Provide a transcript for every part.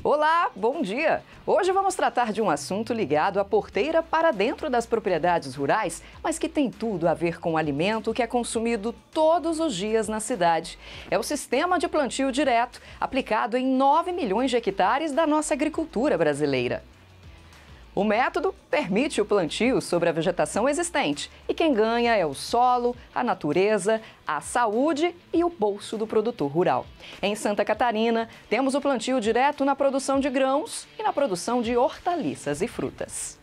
Olá, bom dia! Hoje vamos tratar de um assunto ligado à porteira para dentro das propriedades rurais, mas que tem tudo a ver com o alimento que é consumido todos os dias na cidade. É o sistema de plantio direto, aplicado em 9 milhões de hectares da nossa agricultura brasileira. O método permite o plantio sobre a vegetação existente e quem ganha é o solo, a natureza, a saúde e o bolso do produtor rural. Em Santa Catarina, temos o plantio direto na produção de grãos e na produção de hortaliças e frutas.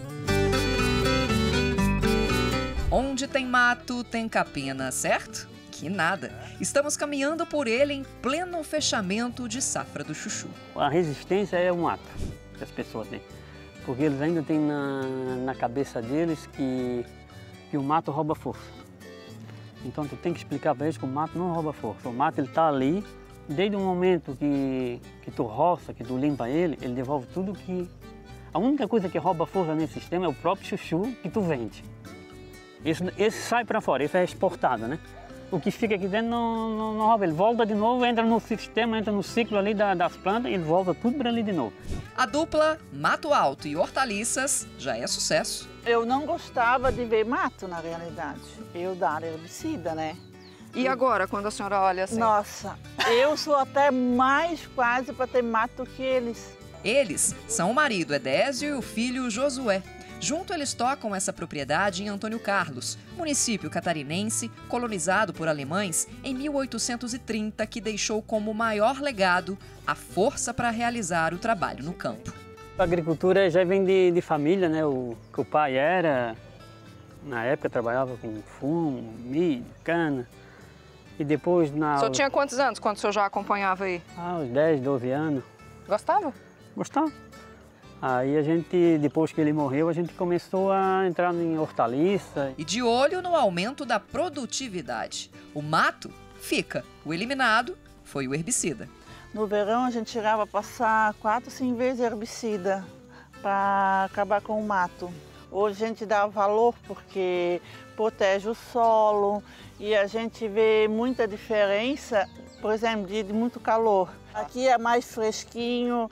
Onde tem mato, tem capina, certo? Que nada! Estamos caminhando por ele em pleno fechamento de safra do chuchu. A resistência é o mato que as pessoas têm. Porque eles ainda têm na cabeça deles que o mato rouba força. Então tu tem que explicar para eles que o mato não rouba força. O mato ele está ali, desde o momento que tu roça, que tu limpa ele devolve tudo que... A única coisa que rouba força nesse sistema é o próprio chuchu que tu vende. Esse sai para fora, esse é exportado, né? O que fica aqui dentro não rouba, ele volta de novo, entra no sistema, entra no ciclo ali das plantas e ele volta tudo para ali de novo. A dupla Mato Alto e Hortaliças já é sucesso. Eu não gostava de ver mato, na realidade. Eu dar herbicida, né? E agora, quando a senhora olha assim? Nossa, eu sou até mais quase para ter mato que eles. Eles são o marido Edésio e o filho Josué. Junto eles tocam essa propriedade em Antônio Carlos, município catarinense colonizado por alemães em 1830, que deixou como maior legado a força para realizar o trabalho no campo. A agricultura já vem de família, né? O pai era, na época trabalhava com fumo, milho, cana. E depois O senhor tinha quantos anos quando o senhor já acompanhava aí? Uns 10, 12 anos. Gostava? Gostava. Aí a gente, depois que ele morreu, a gente começou a entrar em hortaliça. E de olho no aumento da produtividade. O mato fica, o eliminado foi o herbicida. No verão a gente chegava a passar 4, 5 vezes herbicida para acabar com o mato. Hoje a gente dá valor porque protege o solo e a gente vê muita diferença, por exemplo, de muito calor. Aqui é mais fresquinho.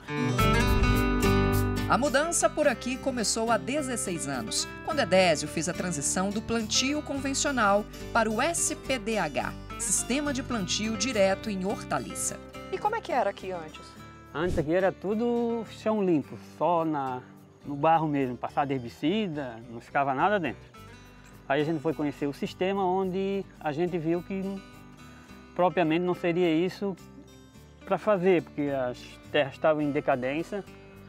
A mudança por aqui começou há 16 anos, quando Edésio fez a transição do plantio convencional para o SPDH, Sistema de Plantio Direto em Hortaliça. E como é que era aqui antes? Antes aqui era tudo chão limpo, só no barro mesmo, passado herbicida, não ficava nada dentro. Aí a gente foi conhecer o sistema onde a gente viu que propriamente não seria isso para fazer, porque as terras estavam em decadência.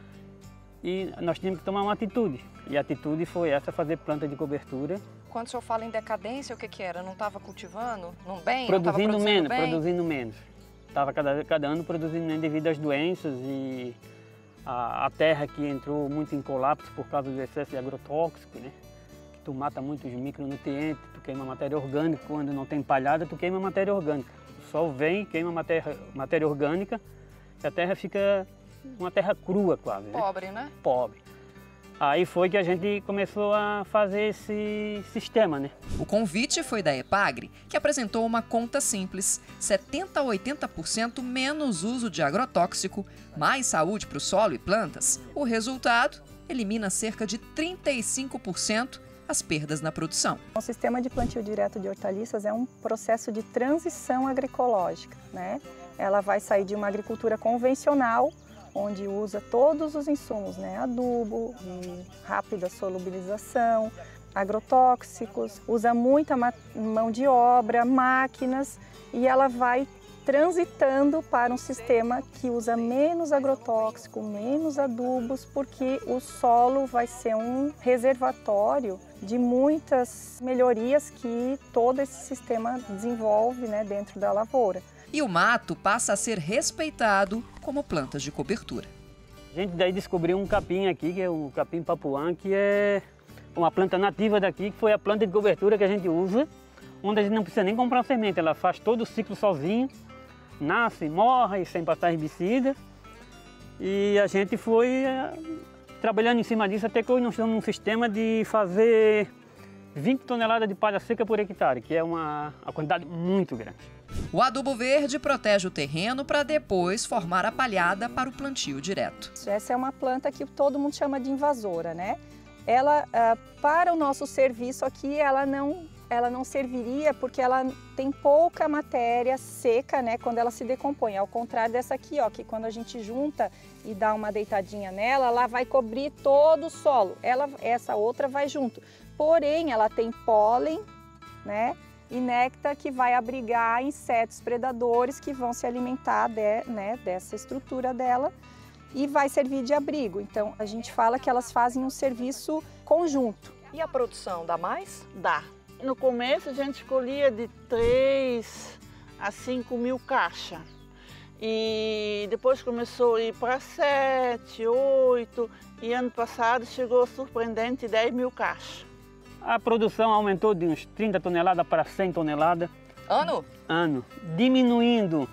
E nós tínhamos que tomar uma atitude. E a atitude foi essa, fazer planta de cobertura. Quando o senhor fala em decadência, o que era? Não estava cultivando? Não bem? Produzindo menos. Estava cada ano produzindo menos devido às doenças e a terra que entrou muito em colapso por causa do excesso de agrotóxico, né? Que tu mata muitos micronutrientes, tu queima matéria orgânica, quando não tem palhada, tu queima matéria orgânica. O sol vem, queima matéria orgânica e a terra fica uma terra crua quase, né? Pobre, né? Pobre. Aí foi que a gente começou a fazer esse sistema, né? O convite foi da Epagre, que apresentou uma conta simples: 70% a 80% menos uso de agrotóxico, mais saúde para o solo e plantas. O resultado elimina cerca de 35% as perdas na produção. O sistema de plantio direto de hortaliças é um processo de transição agroecológica, né? Ela vai sair de uma agricultura convencional, onde usa todos os insumos, né? Adubo, rápida solubilização, agrotóxicos, usa muita mão de obra, máquinas, e ela vai transitando para um sistema que usa menos agrotóxico, menos adubos, porque o solo vai ser um reservatório de muitas melhorias que todo esse sistema desenvolve, né, dentro da lavoura. E o mato passa a ser respeitado como plantas de cobertura. A gente daí descobriu um capim aqui, que é o capim papuã, que é uma planta nativa daqui, que foi a planta de cobertura que a gente usa, onde a gente não precisa nem comprar semente, ela faz todo o ciclo sozinha, nasce, morre, sem passar herbicida. E a gente foi trabalhando em cima disso, até que hoje nós estamos num sistema de fazer 20 toneladas de palha seca por hectare, que é uma quantidade muito grande. O adubo verde protege o terreno para depois formar a palhada para o plantio direto. Essa é uma planta que todo mundo chama de invasora, né? Ela, para o nosso serviço aqui, ela não serviria porque ela tem pouca matéria seca, né, quando ela se decompõe. Ao contrário dessa aqui, ó, que quando a gente junta e dá uma deitadinha nela, ela vai cobrir todo o solo. Essa outra vai junto. Porém, ela tem pólen, né, e néctar que vai abrigar insetos predadores que vão se alimentar dessa estrutura dela e vai servir de abrigo. Então, a gente fala que elas fazem um serviço conjunto. E a produção dá mais? Dá. No começo a gente colhia de 3 a 5 mil caixas. E depois começou a ir para 7, 8 e ano passado chegou surpreendente 10 mil caixas. A produção aumentou de uns 30 toneladas para 100 toneladas. Ano? Ano. Diminuindo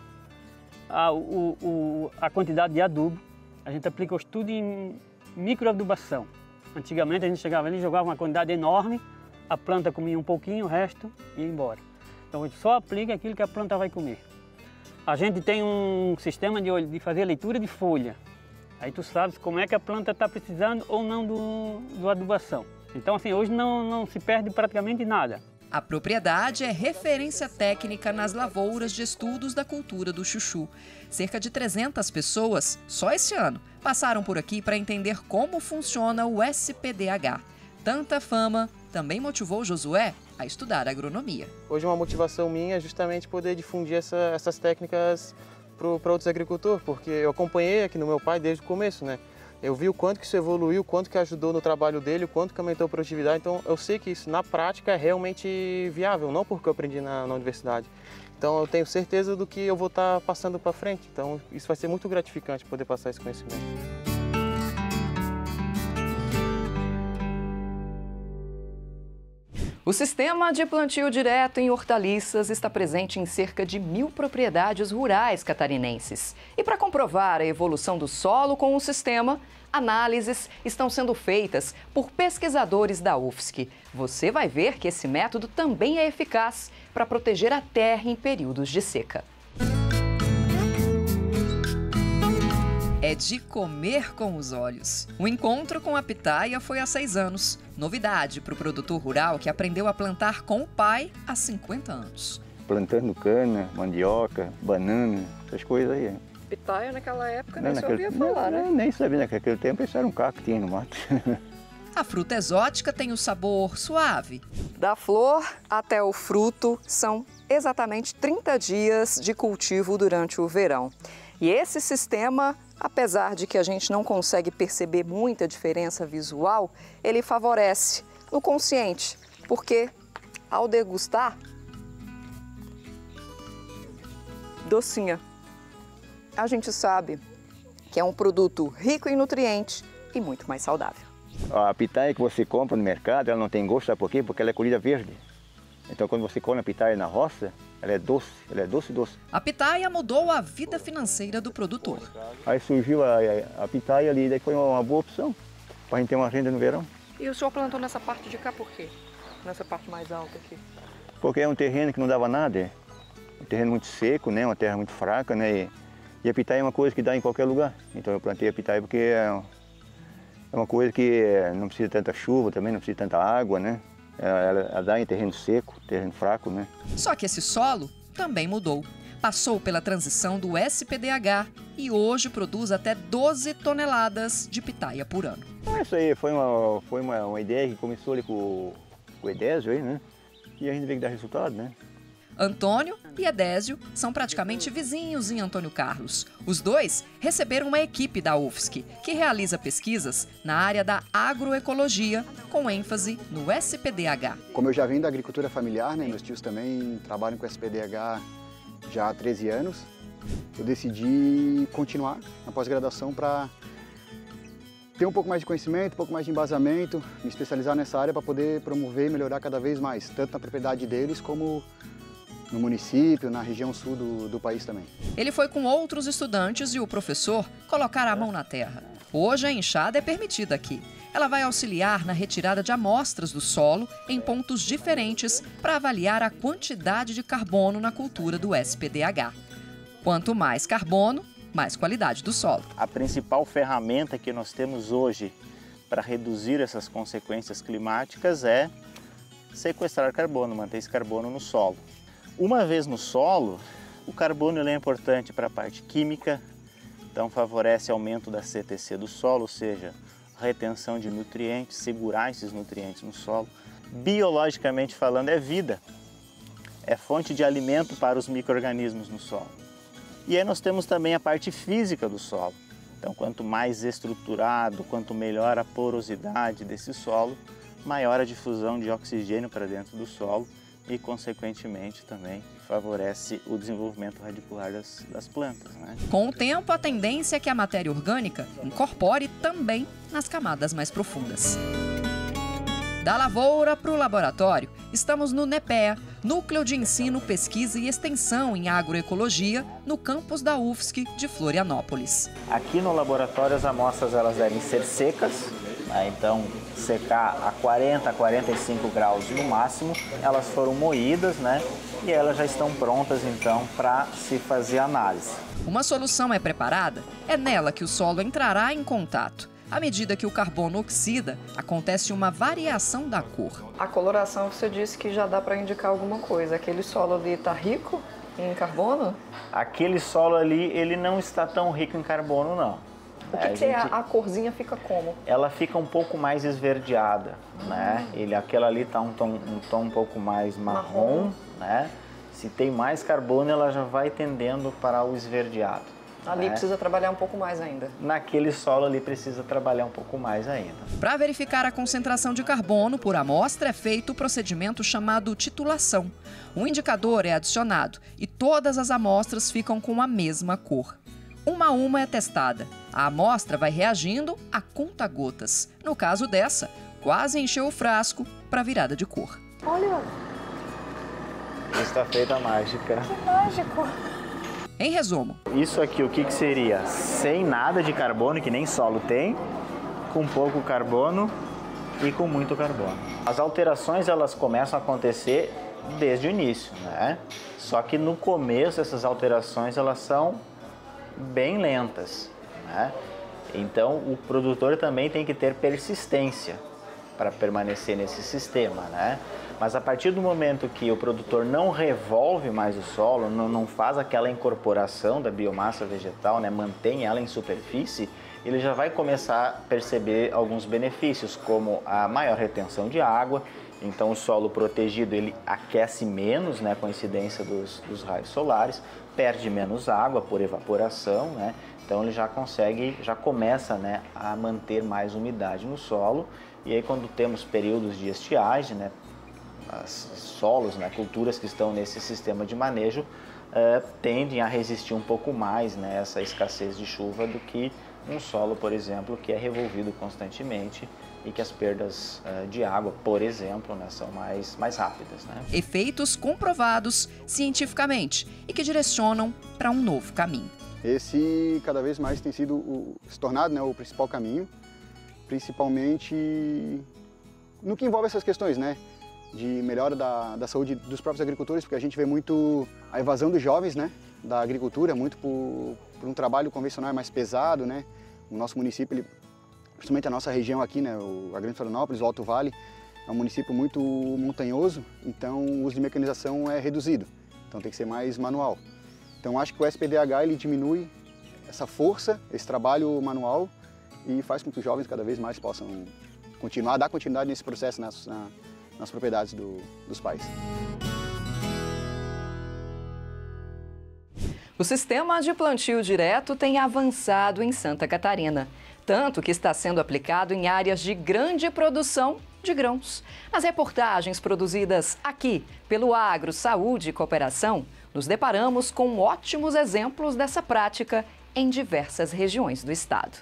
a quantidade de adubo. A gente aplica o estudo em microadubação. Antigamente a gente chegava ali e jogava uma quantidade enorme, a planta comia um pouquinho, o resto ia embora. Então a gente só aplica aquilo que a planta vai comer. A gente tem um sistema de fazer leitura de folha. Aí tu sabes como é que a planta está precisando ou não do adubação. Então assim, hoje não se perde praticamente nada. A propriedade é referência técnica nas lavouras de estudos da cultura do chuchu. Cerca de 300 pessoas, só esse ano, passaram por aqui para entender como funciona o SPDH. Tanta fama também motivou Josué a estudar agronomia. Hoje uma motivação minha é justamente poder difundir essas técnicas para outros agricultores, porque eu acompanhei aqui no meu pai desde o começo, né? Eu vi o quanto que isso evoluiu, o quanto que ajudou no trabalho dele, o quanto que aumentou a produtividade. Então eu sei que isso na prática é realmente viável, não porque eu aprendi na universidade. Então eu tenho certeza do que eu vou estar passando para frente. Então isso vai ser muito gratificante poder passar esse conhecimento. O sistema de plantio direto em hortaliças está presente em cerca de 1.000 propriedades rurais catarinenses. E para comprovar a evolução do solo com o sistema, análises estão sendo feitas por pesquisadores da UFSC. Você vai ver que esse método também é eficaz para proteger a terra em períodos de seca. É de comer com os olhos. O encontro com a pitaia foi há 6 anos. Novidade para o produtor rural que aprendeu a plantar com o pai há 50 anos. Plantando cana, mandioca, banana, essas coisas aí. Pitaia naquela época nem sabia falar, né? Nem sabia, naquele tempo isso era um caco que tinha no mato. A fruta exótica tem o sabor suave. Da flor até o fruto são exatamente 30 dias de cultivo durante o verão. E esse sistema, apesar de que a gente não consegue perceber muita diferença visual, ele favorece no consciente, porque ao degustar, docinha. A gente sabe que é um produto rico em nutrientes e muito mais saudável. A pitaia que você compra no mercado, ela não tem gosto, sabe por quê? Porque ela é colhida verde. Então quando você come a pitaia na roça, ela é doce, doce. A pitaia mudou a vida financeira do produtor. Aí surgiu a pitaia ali, daí foi uma boa opção para a gente ter uma renda no verão. E o senhor plantou nessa parte de cá por quê? Nessa parte mais alta aqui? Porque é um terreno que não dava nada, é um terreno muito seco, né? Uma terra muito fraca, né? E a pitaia é uma coisa que dá em qualquer lugar. Então eu plantei a pitaia porque é uma coisa que não precisa tanta chuva, também não precisa tanta água, né? Ela dá em terreno seco, terreno fraco, né? Só que esse solo também mudou. Passou pela transição do SPDH e hoje produz até 12 toneladas de pitaia por ano. Isso aí foi uma ideia que começou ali com o Edésio, aí, né? E a gente vê que dá resultado, né? Antônio e Edésio são praticamente vizinhos em Antônio Carlos. Os dois receberam uma equipe da UFSC, que realiza pesquisas na área da agroecologia, com ênfase no SPDH. Como eu já vim da agricultura familiar, né, meus tios também trabalham com SPDH já há 13 anos, eu decidi continuar na pós-graduação para ter um pouco mais de conhecimento, um pouco mais de embasamento, me especializar nessa área para poder promover e melhorar cada vez mais, tanto na propriedade deles como no município, na região sul do país também. Ele foi com outros estudantes e o professor colocar a mão na terra. Hoje a enxada é permitida aqui. Ela vai auxiliar na retirada de amostras do solo em pontos diferentes para avaliar a quantidade de carbono na cultura do SPDH. Quanto mais carbono, mais qualidade do solo. A principal ferramenta que nós temos hoje para reduzir essas consequências climáticas é sequestrar carbono, manter esse carbono no solo. Uma vez no solo, o carbono é importante para a parte química, então favorece aumento da CTC do solo, ou seja, retenção de nutrientes, segurar esses nutrientes no solo. Biologicamente falando, é vida, é fonte de alimento para os micro-organismos no solo. E aí nós temos também a parte física do solo. Então, quanto mais estruturado, quanto melhor a porosidade desse solo, maior a difusão de oxigênio para dentro do solo e, consequentemente, também favorece o desenvolvimento radicular das plantas, né? Com o tempo, a tendência é que a matéria orgânica incorpore também nas camadas mais profundas. Da lavoura para o laboratório, estamos no NEPEA, Núcleo de Ensino, Pesquisa e Extensão em Agroecologia, no campus da UFSC de Florianópolis. Aqui no laboratório as amostras elas devem ser secas, né? Então secar a 40 a 45 graus no máximo. Elas foram moídas, né? E elas já estão prontas então para se fazer análise. Uma solução é preparada, é nela que o solo entrará em contato. À medida que o carbono oxida, acontece uma variação da cor. A coloração, você disse que já dá para indicar alguma coisa. Aquele solo ali está rico em carbono? Aquele solo ali, ele não está tão rico em carbono, não. O que é a corzinha fica como? Ela fica um pouco mais esverdeada, né? Aquela ali está um tom um pouco mais marrom, né? Se tem mais carbono, ela já vai tendendo para o esverdeado. Ali precisa trabalhar um pouco mais ainda. Naquele solo ali precisa trabalhar um pouco mais ainda. Para verificar a concentração de carbono por amostra é feito o procedimento chamado titulação. Um indicador é adicionado e todas as amostras ficam com a mesma cor. Uma a uma é testada. A amostra vai reagindo a conta-gotas. No caso dessa, quase encheu o frasco para virada de cor. Olha! Está feita a mágica. Que mágico! Em resumo, isso aqui o que seria? Sem nada de carbono, que nem solo tem, com pouco carbono e com muito carbono. As alterações elas começam a acontecer desde o início, né? Só que no começo essas alterações elas são bem lentas, né? Então o produtor também tem que ter persistência para permanecer nesse sistema, né? Mas a partir do momento que o produtor não revolve mais o solo, não faz aquela incorporação da biomassa vegetal, né, mantém ela em superfície, ele já vai começar a perceber alguns benefícios, como a maior retenção de água. Então o solo protegido ele aquece menos, né, com a incidência dos raios solares, perde menos água por evaporação, né? Então ele já começa, né, a manter mais umidade no solo. E aí quando temos períodos de estiagem, né, solos, né, culturas que estão nesse sistema de manejo tendem a resistir um pouco mais, né, essa escassez de chuva do que um solo, por exemplo, que é revolvido constantemente e que as perdas de água, por exemplo, né, são mais rápidas, né? Efeitos comprovados cientificamente e que direcionam para um novo caminho. Esse cada vez mais tem sido se tornado, né, o principal caminho, principalmente no que envolve essas questões, né? De melhora da saúde dos próprios agricultores, porque a gente vê muito a evasão dos jovens, né, da agricultura, muito por um trabalho convencional mais pesado, né. O nosso município, principalmente a nossa região aqui, né, a Grande Florianópolis, o Alto Vale, é um município muito montanhoso, então o uso de mecanização é reduzido, então tem que ser mais manual. Então acho que o SPDH ele diminui essa força, esse trabalho manual e faz com que os jovens cada vez mais possam dar continuidade nesse processo nas propriedades dos pais. O sistema de plantio direto tem avançado em Santa Catarina, tanto que está sendo aplicado em áreas de grande produção de grãos. Nas reportagens produzidas aqui pelo Agro, Saúde e Cooperação, nos deparamos com ótimos exemplos dessa prática em diversas regiões do estado.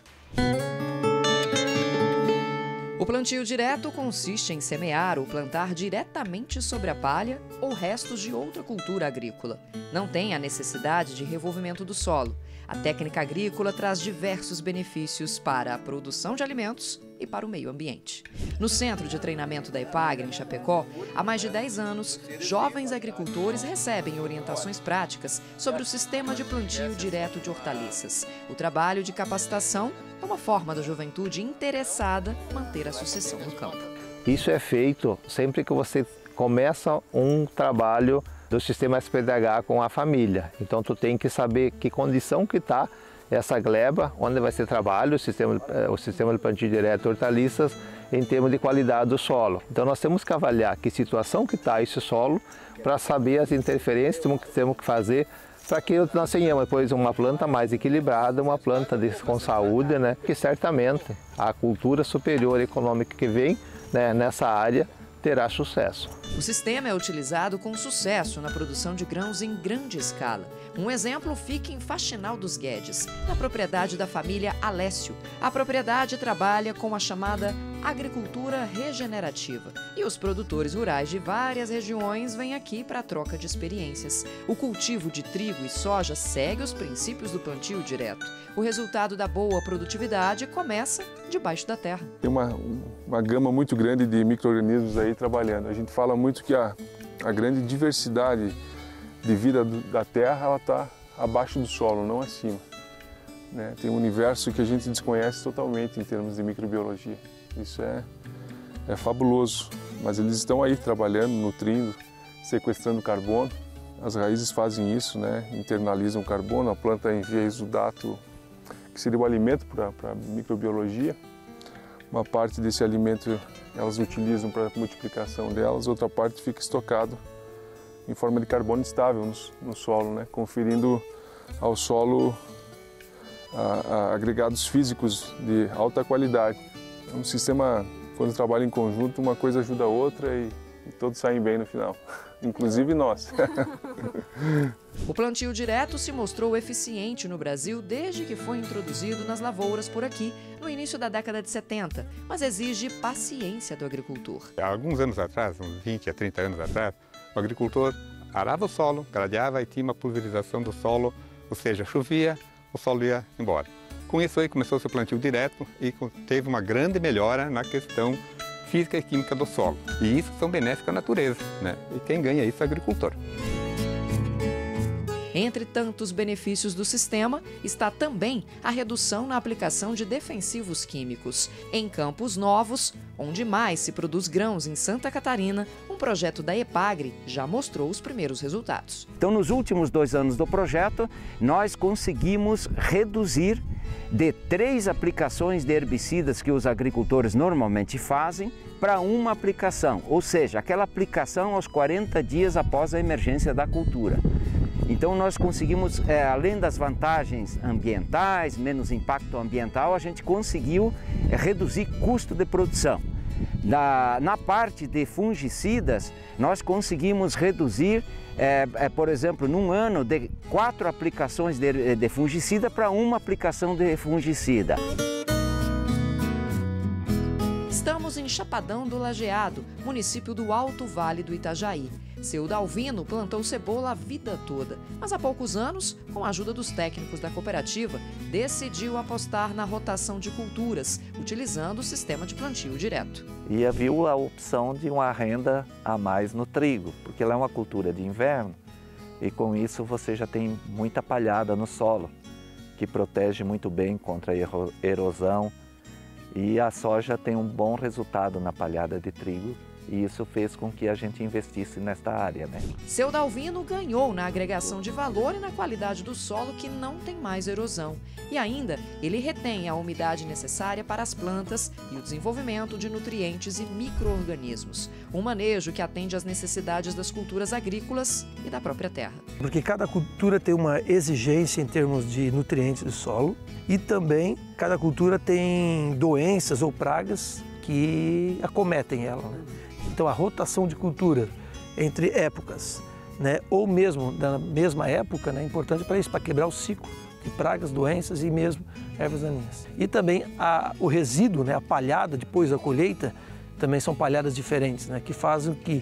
O plantio direto consiste em semear ou plantar diretamente sobre a palha ou restos de outra cultura agrícola. Não tem a necessidade de revolvimento do solo. A técnica agrícola traz diversos benefícios para a produção de alimentos e para o meio ambiente. No Centro de Treinamento da EPAGRE, em Chapecó, há mais de 10 anos, jovens agricultores recebem orientações práticas sobre o sistema de plantio direto de hortaliças. O trabalho de capacitação é uma forma da juventude interessada manter a sucessão no campo. Isso é feito sempre que você começa um trabalho do sistema SPDH com a família. Então tu tem que saber que condição que está essa gleba, onde vai ser trabalho, o sistema de plantio direto de hortaliças em termos de qualidade do solo. Então nós temos que avaliar que situação que está esse solo para saber as interferências que temos que fazer para que nós tenhamos depois uma planta mais equilibrada, uma planta com saúde, né? Que certamente a cultura superior econômica que vem, né, nessa área terá sucesso. O sistema é utilizado com sucesso na produção de grãos em grande escala. Um exemplo fica em Faxinal dos Guedes, na propriedade da família Alessio. A propriedade trabalha com a chamada agricultura regenerativa e os produtores rurais de várias regiões vêm aqui para a troca de experiências. O cultivo de trigo e soja segue os princípios do plantio direto. O resultado da boa produtividade começa debaixo da terra. Tem uma gama muito grande de micro-organismos aí trabalhando. A gente fala muito que a grande diversidade de vida da terra ela está abaixo do solo, não acima. Né? Tem um universo que a gente desconhece totalmente em termos de microbiologia. Isso é fabuloso, mas eles estão aí trabalhando, nutrindo, sequestrando carbono. As raízes fazem isso, né? Internalizam o carbono, a planta envia exudato, que seria o alimento para a microbiologia. Uma parte desse alimento elas utilizam para a multiplicação delas, outra parte fica estocado em forma de carbono estável no solo, né? Conferindo ao solo agregados físicos de alta qualidade. É um sistema, quando trabalha em conjunto, uma coisa ajuda a outra e todos saem bem no final, inclusive nós. O plantio direto se mostrou eficiente no Brasil desde que foi introduzido nas lavouras por aqui, no início da década de 70, mas exige paciência do agricultor. Há alguns anos atrás, uns 20 a 30 anos atrás, o agricultor arava o solo, gradeava e tinha uma pulverização do solo, ou seja, chovia, o solo ia embora. Com isso aí começou-se o plantio direto e teve uma grande melhora na questão física e química do solo. E isso são benéficos à natureza, né? E quem ganha isso é o agricultor. Entre tantos benefícios do sistema, está também a redução na aplicação de defensivos químicos. Em Campos Novos, onde mais se produz grãos em Santa Catarina, um projeto da EPAGRE já mostrou os primeiros resultados. Então, nos últimos 2 anos do projeto, nós conseguimos reduzir de 3 aplicações de herbicidas que os agricultores normalmente fazem para uma aplicação, ou seja, aquela aplicação aos 40 dias após a emergência da cultura. Então nós conseguimos, além das vantagens ambientais, menos impacto ambiental, a gente conseguiu reduzir custo de produção. Na parte de fungicidas, nós conseguimos reduzir, por exemplo, num ano, de 4 aplicações de fungicida para uma aplicação de fungicida. Estamos em Chapadão do Lajeado, município do Alto Vale do Itajaí. Seu Dalvino plantou cebola a vida toda, mas há poucos anos, com a ajuda dos técnicos da cooperativa, decidiu apostar na rotação de culturas, utilizando o sistema de plantio direto. E viu a opção de uma renda a mais no trigo, porque ela é uma cultura de inverno e com isso você já tem muita palhada no solo, que protege muito bem contra a erosão. E a soja tem um bom resultado na palhada de trigo e isso fez com que a gente investisse nesta área, né? Seu Dalvino ganhou na agregação de valor e na qualidade do solo que não tem mais erosão. E ainda, ele retém a umidade necessária para as plantas e o desenvolvimento de nutrientes e micro-organismos. Um manejo que atende às necessidades das culturas agrícolas e da própria terra. Porque cada cultura tem uma exigência em termos de nutrientes do solo e também cada cultura tem doenças ou pragas que acometem ela, né? Então a rotação de cultura entre épocas, né, ou mesmo da mesma época, né, é importante para isso, para quebrar o ciclo de pragas, doenças e mesmo ervas daninhas. E também o resíduo, né, a palhada depois da colheita, também são palhadas diferentes, né, que fazem que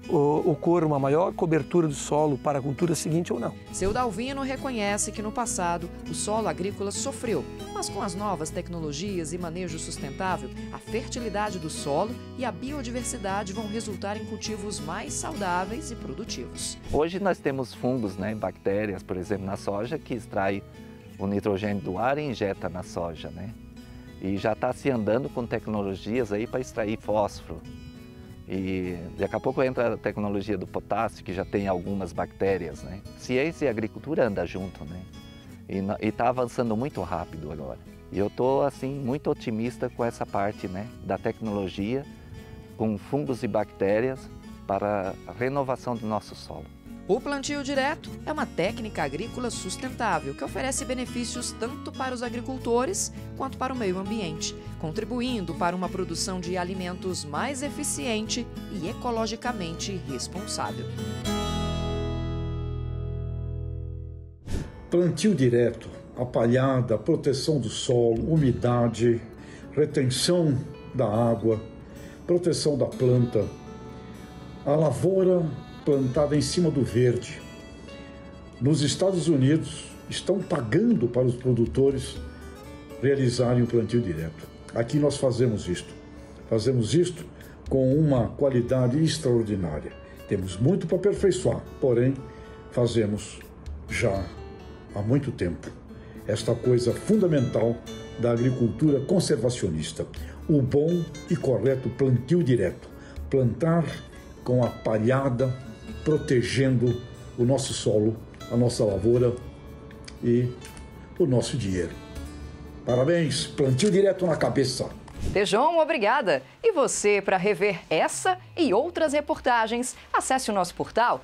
ocorra uma maior cobertura do solo para a cultura seguinte ou não. Seu Dalvino reconhece que no passado o solo agrícola sofreu, mas com as novas tecnologias e manejo sustentável, a fertilidade do solo e a biodiversidade vão resultar em cultivos mais saudáveis e produtivos. Hoje nós temos fungos, né, bactérias, por exemplo, na soja, que extrai o nitrogênio do ar e injeta na soja, né? E já está se andando com tecnologias aí para extrair fósforo. E daqui a pouco entra a tecnologia do potássio, que já tem algumas bactérias, né? Ciência e agricultura andam junto, né? E está avançando muito rápido agora. E eu estou, assim, muito otimista com essa parte, né, da tecnologia, com fungos e bactérias para a renovação do nosso solo. O plantio direto é uma técnica agrícola sustentável que oferece benefícios tanto para os agricultores quanto para o meio ambiente, contribuindo para uma produção de alimentos mais eficiente e ecologicamente responsável. Plantio direto, a palhada, proteção do solo, umidade, retenção da água, proteção da planta, a lavoura plantada em cima do verde. Nos Estados Unidos, estão pagando para os produtores realizarem o plantio direto. Aqui nós fazemos isto. Fazemos isto com uma qualidade extraordinária. Temos muito para aperfeiçoar, porém, fazemos já há muito tempo esta coisa fundamental da agricultura conservacionista. O bom e correto plantio direto. Plantar com a palhada, protegendo o nosso solo, a nossa lavoura e o nosso dinheiro. Parabéns, plantio direto na cabeça. Tejon, obrigada! E você, para rever essa e outras reportagens, acesse o nosso portal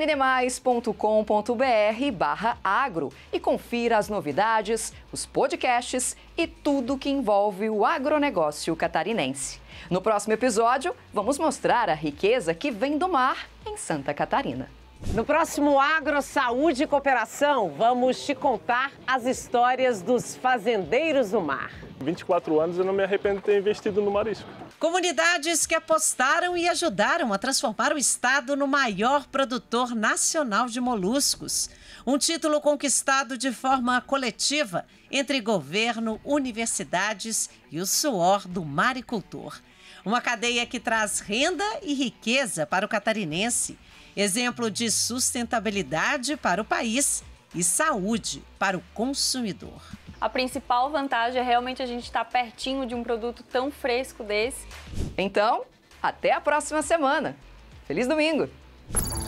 nddmais.com.br/agro e confira as novidades, os podcasts e tudo que envolve o agronegócio catarinense. No próximo episódio, vamos mostrar a riqueza que vem do mar em Santa Catarina. No próximo Agro, Saúde e Cooperação, vamos te contar as histórias dos fazendeiros do mar. 24 anos eu não me arrependo de ter investido no marisco. Comunidades que apostaram e ajudaram a transformar o estado no maior produtor nacional de moluscos. Um título conquistado de forma coletiva entre governo, universidades e o suor do maricultor. Uma cadeia que traz renda e riqueza para o catarinense. Exemplo de sustentabilidade para o país e saúde para o consumidor. A principal vantagem é realmente a gente estar pertinho de um produto tão fresco desse. Então, até a próxima semana. Feliz domingo!